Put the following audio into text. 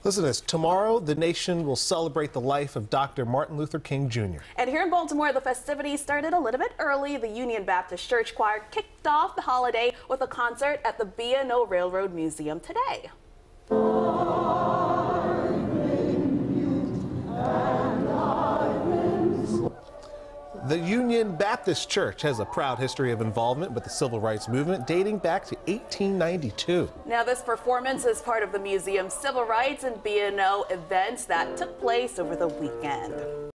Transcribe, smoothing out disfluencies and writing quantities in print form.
Listen to this. Tomorrow, the nation will celebrate the life of Dr. Martin Luther King Jr. And here in Baltimore, the festivities started a little bit early. The Union Baptist Church Choir kicked off the holiday with a concert at the B&O Railroad Museum today. The Union Baptist Church has a proud history of involvement with the civil rights movement dating back to 1892. Now, this performance is part of the museum's civil rights and B&O events that took place over the weekend.